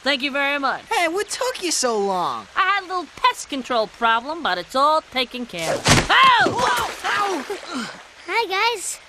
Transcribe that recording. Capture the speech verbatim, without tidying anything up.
Thank you very much. Hey, what took you so long? I had a little pest control problem, but it's all taken care of. Oh! Whoa! Ow! Hi, guys.